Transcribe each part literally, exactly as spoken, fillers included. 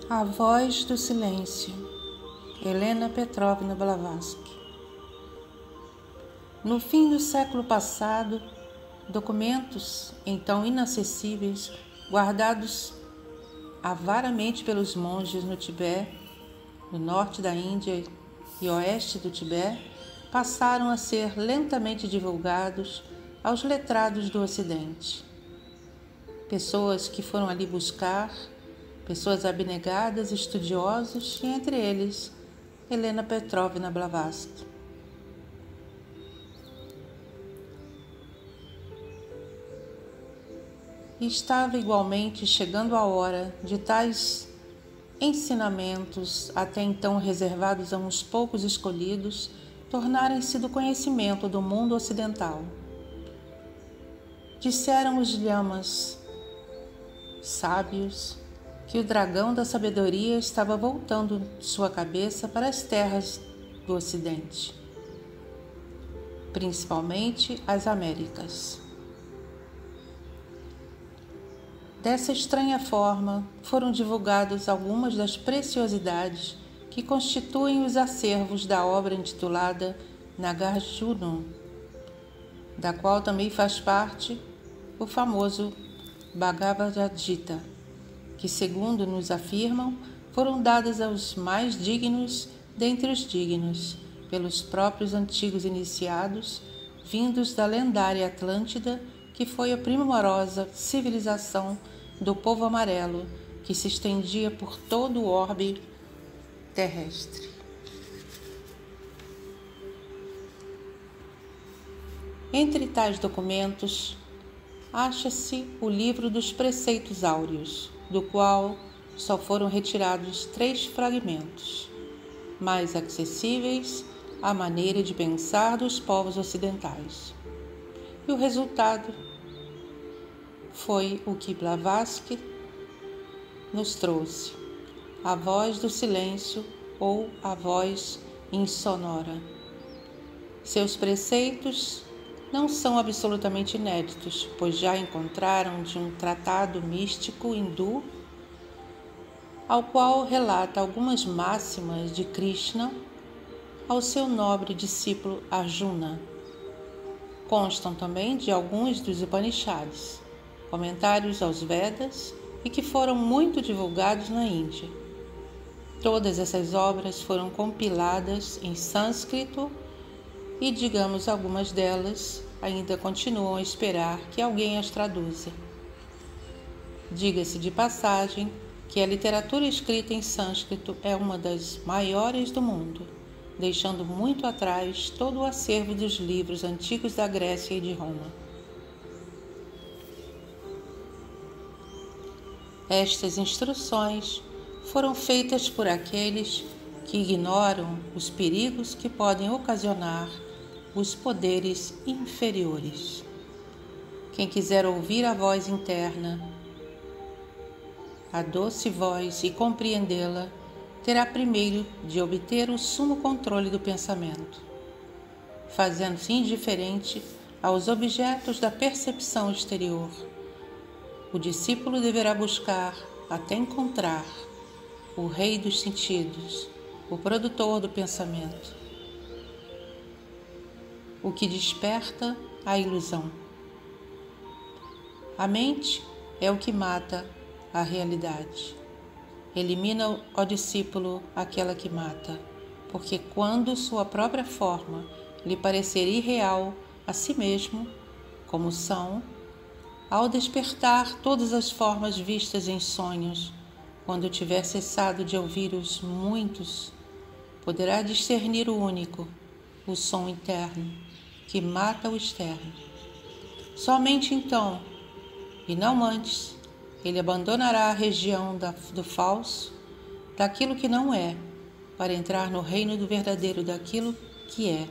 A Voz do Silêncio, Helena Petrovna Blavatsky. No fim do século passado, documentos então inacessíveis, guardados avaramente pelos monges no Tibete, no norte da Índia e oeste do Tibete, passaram a ser lentamente divulgados aos letrados do Ocidente. Pessoas que foram ali buscar, pessoas abnegadas, estudiosos, e entre eles, Helena Petrovna Blavatsky. E estava igualmente chegando a hora de tais ensinamentos, até então reservados a uns poucos escolhidos, tornarem-se do conhecimento do mundo ocidental. Disseram os lhamas sábios que o dragão da sabedoria estava voltando sua cabeça para as terras do Ocidente, principalmente as Américas. Dessa estranha forma, foram divulgadas algumas das preciosidades que constituem os acervos da obra intitulada Nagarjuna, da qual também faz parte o famoso Bhagavad Gita, que, segundo nos afirmam, foram dadas aos mais dignos dentre os dignos, pelos próprios antigos iniciados, vindos da lendária Atlântida, que foi a primorosa civilização do povo amarelo, que se estendia por todo o orbe terrestre. Entre tais documentos, acha-se o livro dos Preceitos Áureos, do qual só foram retirados três fragmentos, mais acessíveis à maneira de pensar dos povos ocidentais. E o resultado foi o que Blavatsky nos trouxe: a voz do silêncio ou a voz insonora. Seus preceitos não são absolutamente inéditos, pois já encontraram de um tratado místico hindu, ao qual relata algumas máximas de Krishna ao seu nobre discípulo Arjuna. Constam também de alguns dos Upanishads, comentários aos Vedas, e que foram muito divulgados na Índia. Todas essas obras foram compiladas em sânscrito e, digamos, algumas delas ainda continuam a esperar que alguém as traduza. Diga-se de passagem que a literatura escrita em sânscrito é uma das maiores do mundo, deixando muito atrás todo o acervo dos livros antigos da Grécia e de Roma. Estas instruções foram feitas por aqueles que ignoram os perigos que podem ocasionar os poderes inferiores. Quem quiser ouvir a voz interna, a doce voz, e compreendê-la, terá primeiro de obter o sumo controle do pensamento, fazendo-se indiferente aos objetos da percepção exterior. O discípulo deverá buscar até encontrar o rei dos sentidos, o produtor do pensamento, o que desperta a ilusão. A mente é o que mata a realidade. Elimina ao discípulo aquela que mata, porque quando sua própria forma lhe parecer irreal a si mesmo, como são, ao despertar todas as formas vistas em sonhos, quando tiver cessado de ouvir os muitos, poderá discernir o único, o som interno, que mata o externo. Somente então, e não antes, ele abandonará a região da, do falso, daquilo que não é, para entrar no reino do verdadeiro, daquilo que é.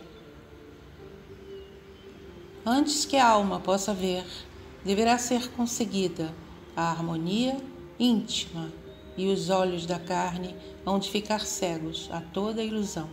Antes que a alma possa ver, deverá ser conseguida a harmonia íntima, e os olhos da carne hão de ficar cegos a toda ilusão.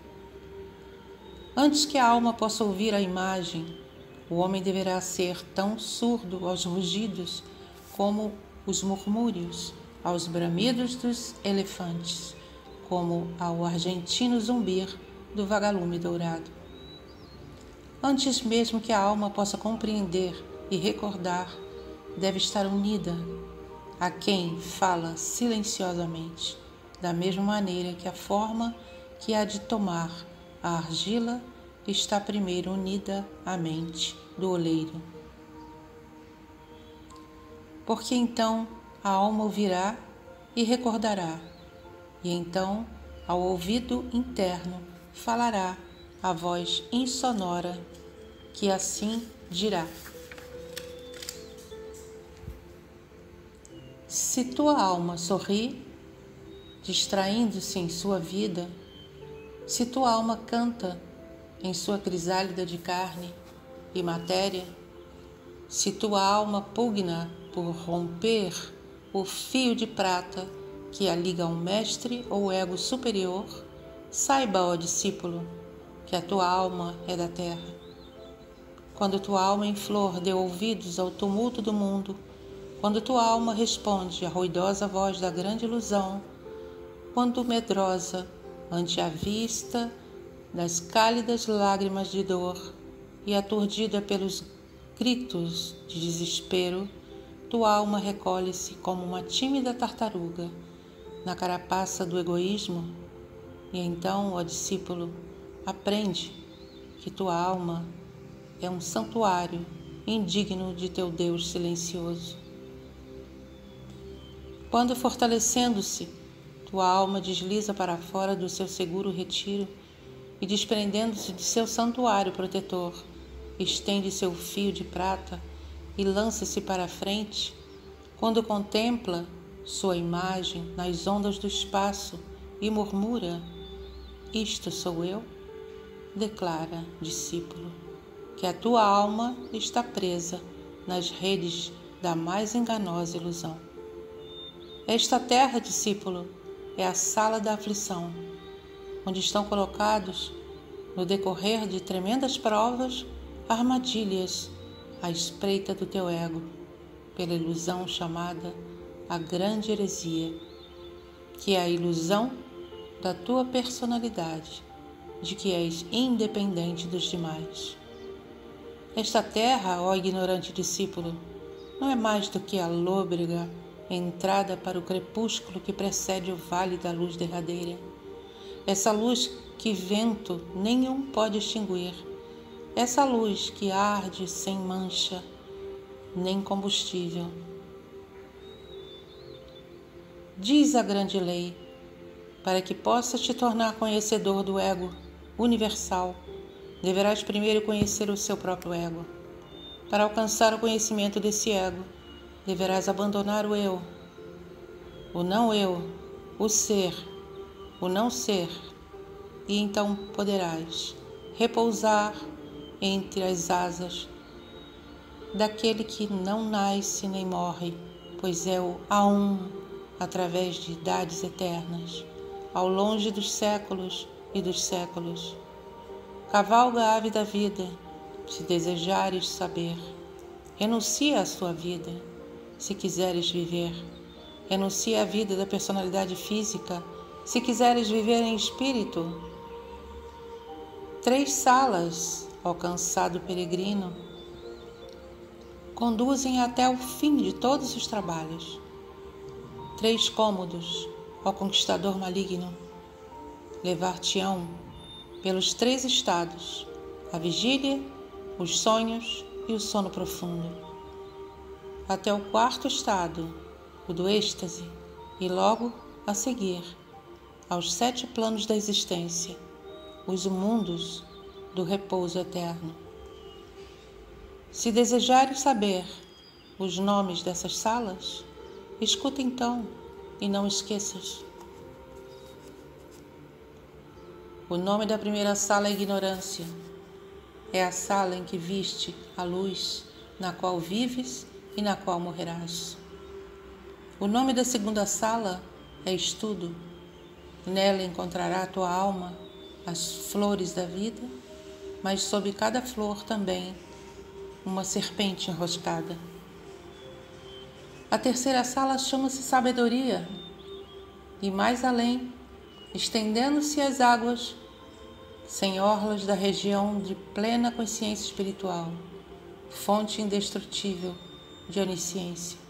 Antes que a alma possa ouvir a imagem, o homem deverá ser tão surdo aos rugidos como os murmúrios aos bramidos dos elefantes, como ao argentino zumbir do vagalume dourado. Antes mesmo que a alma possa compreender e recordar, deve estar unida a quem fala silenciosamente, da mesma maneira que a forma que há de tomar a argila está primeiro unida à mente do oleiro. Porque então a alma ouvirá e recordará, e então ao ouvido interno falará a voz insonora que assim dirá: se tua alma sorri, distraindo-se em sua vida, se tua alma canta em sua crisálida de carne e matéria, se tua alma pugna por romper o fio de prata que a liga ao mestre ou ego superior, saiba, ó discípulo, que a tua alma é da terra. Quando tua alma em flor deu ouvidos ao tumulto do mundo, quando tua alma responde à ruidosa voz da grande ilusão, quando medrosa ante a vista das cálidas lágrimas de dor e aturdida pelos gritos de desespero, tua alma recolhe-se como uma tímida tartaruga na carapaça do egoísmo, e então, ó discípulo, aprende que tua alma é um santuário indigno de teu Deus silencioso. Quando, fortalecendo-se, tua alma desliza para fora do seu seguro retiro e, desprendendo-se de seu santuário protetor, estende seu fio de prata e lança-se para a frente, quando contempla sua imagem nas ondas do espaço e murmura: isto sou eu, declara, discípulo, que a tua alma está presa nas redes da mais enganosa ilusão. Esta terra, discípulo, é a sala da aflição, onde estão colocados, no decorrer de tremendas provas, armadilhas à espreita do teu ego, pela ilusão chamada a grande heresia, que é a ilusão da tua personalidade, de que és independente dos demais. Esta terra, ó ignorante discípulo, não é mais do que a lôbrega entrada para o crepúsculo que precede o vale da luz derradeira. Essa luz que vento nenhum pode extinguir, essa luz que arde sem mancha nem combustível. Diz a grande lei: para que possas te tornar conhecedor do ego universal, deverás primeiro conhecer o seu próprio ego. Para alcançar o conhecimento desse ego, deverás abandonar o eu, o não eu, o ser, o não ser, e então poderás repousar entre as asas daquele que não nasce nem morre, pois é o A Um, através de idades eternas, ao longe dos séculos e dos séculos. Cavalga a ave da vida, se desejares saber. Renuncia à sua vida, se quiseres viver. Renuncia à vida da personalidade física, se quiseres viver em espírito. Três salas, ó cansado peregrino, conduzem até o fim de todos os trabalhos. Três cômodos, ó conquistador maligno, levar-te-ão pelos três estados: a vigília, os sonhos e o sono profundo, até o quarto estado, o do êxtase, e logo a seguir aos sete planos da existência, os mundos do repouso eterno. Se desejares saber os nomes dessas salas, escuta então e não esqueças. O nome da primeira sala é ignorância. É a sala em que viste a luz, na qual vives e na qual morrerás. O nome da segunda sala é estudo. Nela encontrará a tua alma as flores da vida, mas sob cada flor também uma serpente enroscada. A terceira sala chama-se Sabedoria, e mais além, estendendo-se as águas, sem orlas da região de plena consciência espiritual, fonte indestrutível de onisciência.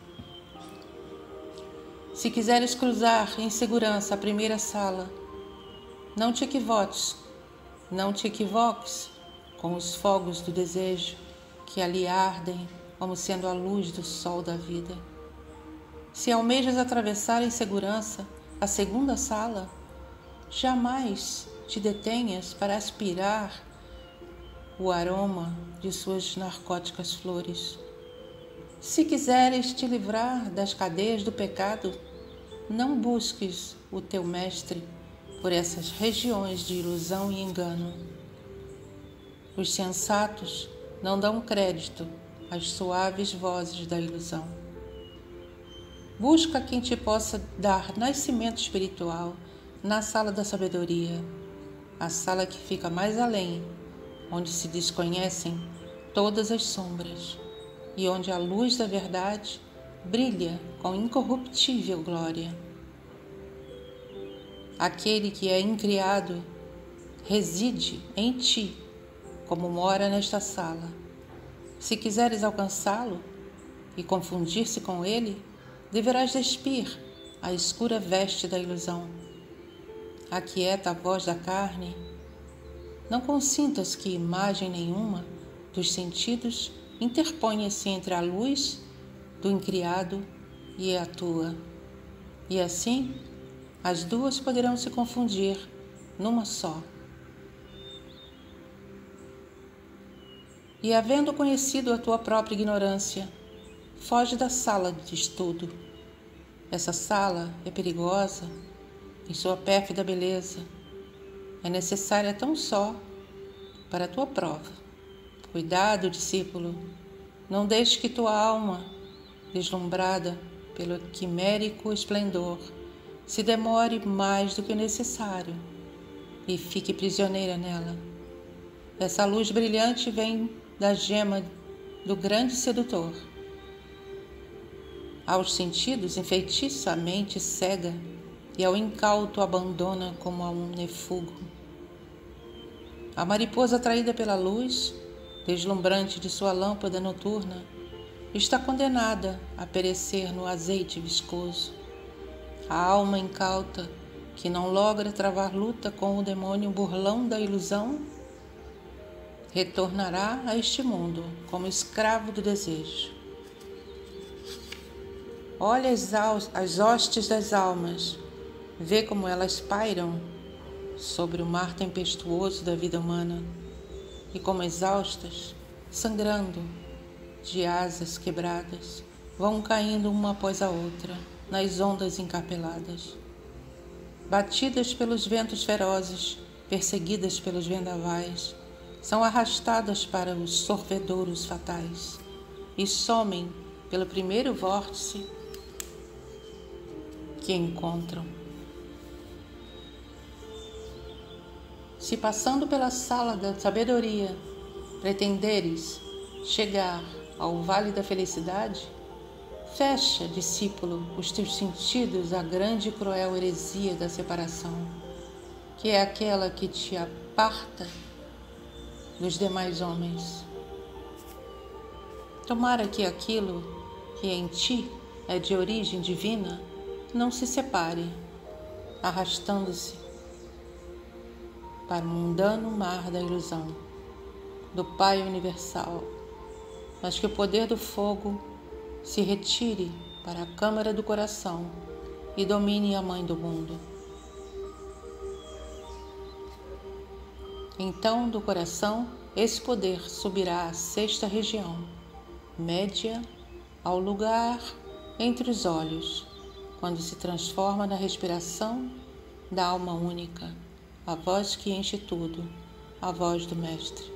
Se quiseres cruzar em segurança a primeira sala, não te equivoques, não te equivoques com os fogos do desejo que ali ardem como sendo a luz do sol da vida. Se almejas atravessar em segurança a segunda sala, jamais te detenhas para aspirar o aroma de suas narcóticas flores. Se quiseres te livrar das cadeias do pecado, não busques o teu mestre por essas regiões de ilusão e engano. Os sensatos não dão crédito às suaves vozes da ilusão. Busca quem te possa dar nascimento espiritual na sala da sabedoria, a sala que fica mais além, onde se desconhecem todas as sombras e onde a luz da verdade brilha com incorruptível glória. Aquele que é incriado reside em ti, como mora nesta sala. Se quiseres alcançá-lo e confundir-se com ele, deverás despir a escura veste da ilusão. Aquieta a voz da carne. Não consintas que imagem nenhuma dos sentidos interponha-se entre a luz do incriado e a tua. E assim, as duas poderão se confundir numa só. E havendo conhecido a tua própria ignorância, foge da sala de estudo. Essa sala é perigosa em sua pérfida beleza. É necessária tão só para a tua prova. Cuidado, discípulo, não deixe que tua alma, deslumbrada pelo quimérico esplendor, se demore mais do que o necessário e fique prisioneira nela. Essa luz brilhante vem da gema do grande sedutor. Aos sentidos enfeitiça a mente cega e ao incauto abandona como a um nefúgo. A mariposa atraída pela luz, deslumbrante de sua lâmpada noturna, está condenada a perecer no azeite viscoso. A alma incauta, que não logra travar luta com o demônio burlão da ilusão, retornará a este mundo como escravo do desejo. Olha as, as hostes das almas, vê como elas pairam sobre o mar tempestuoso da vida humana e como exaustas, sangrando, de asas quebradas, vão caindo uma após a outra nas ondas encapeladas. Batidas pelos ventos ferozes, perseguidas pelos vendavais, são arrastadas para os sorvedouros fatais e somem pelo primeiro vórtice que encontram. Se passando pela sala da sabedoria pretenderes chegar ao vale da felicidade, fecha, discípulo, os teus sentidos à grande e cruel heresia da separação, que é aquela que te aparta dos demais homens. Tomara que aquilo que em ti é de origem divina não se separe, arrastando-se para o mundano mar da ilusão, do Pai Universal, mas que o poder do fogo se retire para a câmara do coração e domine a Mãe do mundo. Então, do coração, esse poder subirá à sexta região, média, ao lugar entre os olhos, quando se transforma na respiração da alma única, a voz que enche tudo, a voz do Mestre.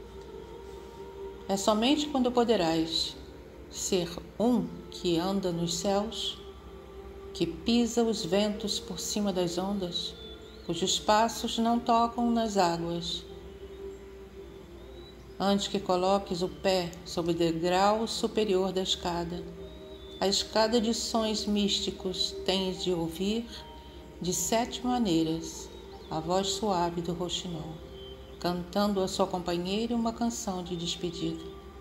É somente quando poderás ser um que anda nos céus, que pisa os ventos por cima das ondas, cujos passos não tocam nas águas, antes que coloques o pé sobre o degrau superior da escada, a escada de sons místicos tens de ouvir de sete maneiras a voz suave do rouxinol, cantando a sua companheira uma canção de despedida.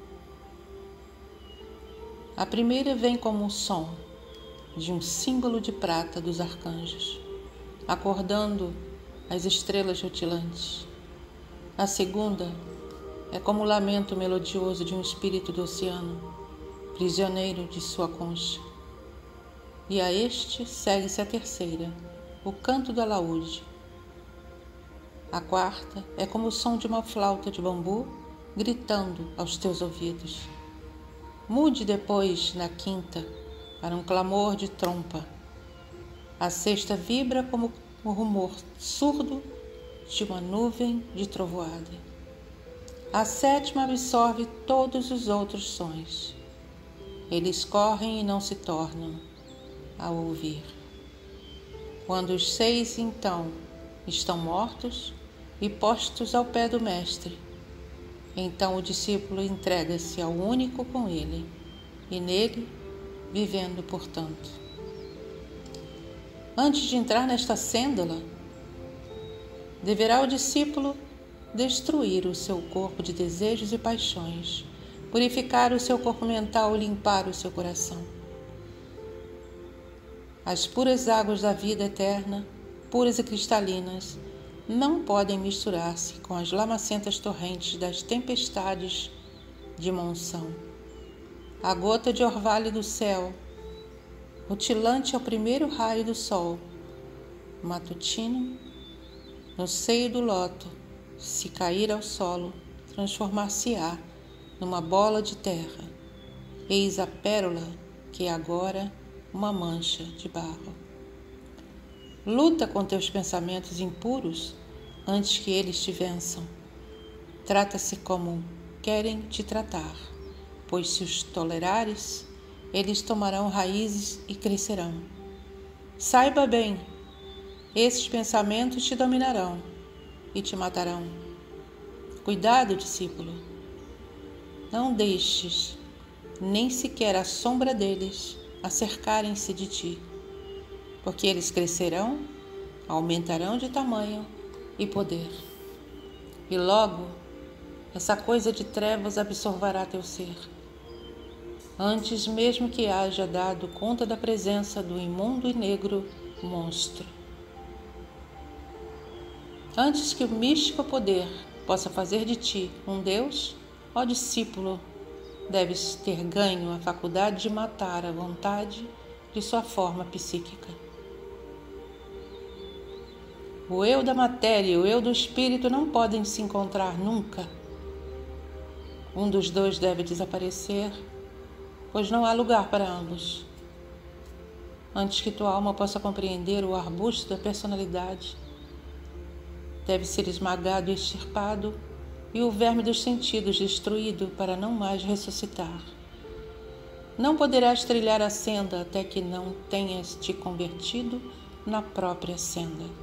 A primeira vem como um som de um símbolo de prata dos arcanjos, acordando as estrelas rutilantes. A segunda é como o lamento melodioso de um espírito do oceano, prisioneiro de sua concha. E a este segue-se a terceira, o canto do alaúde. A quarta é como o som de uma flauta de bambu gritando aos teus ouvidos. Mude depois, na quinta, para um clamor de trompa. A sexta vibra como o rumor surdo de uma nuvem de trovoada. A sétima absorve todos os outros sons. Eles correm e não se tornam a ouvir. Quando os seis, então, estão mortos e postos ao pé do mestre, então o discípulo entrega-se ao único com ele, e nele, vivendo, portanto. Antes de entrar nesta sêndala, deverá o discípulo destruir o seu corpo de desejos e paixões, purificar o seu corpo mental e limpar o seu coração. As puras águas da vida eterna, puras e cristalinas, não podem misturar-se com as lamacentas torrentes das tempestades de monção. A gota de orvalho do céu, rutilante ao primeiro raio do sol matutino, no seio do loto, se cair ao solo, transformar-se-á numa bola de terra. Eis a pérola que é agora uma mancha de barro. Luta com teus pensamentos impuros antes que eles te vençam. Trata-se como querem te tratar, pois se os tolerares, eles tomarão raízes e crescerão. Saiba bem, esses pensamentos te dominarão e te matarão. Cuidado, discípulo. Não deixes nem sequer a sombra deles acercarem-se de ti, porque eles crescerão, aumentarão de tamanho e poder. E logo, essa coisa de trevas absorverá teu ser, antes mesmo que haja dado conta da presença do imundo e negro monstro. Antes que o místico poder possa fazer de ti um Deus, ó discípulo, deves ter ganho a faculdade de matar a vontade de sua forma psíquica. O eu da matéria e o eu do espírito não podem se encontrar nunca. Um dos dois deve desaparecer, pois não há lugar para ambos. Antes que tua alma possa compreender o arbusto da personalidade, deve ser esmagado e extirpado, e o verme dos sentidos destruído para não mais ressuscitar. Não poderás trilhar a senda até que não tenhas te convertido na própria senda.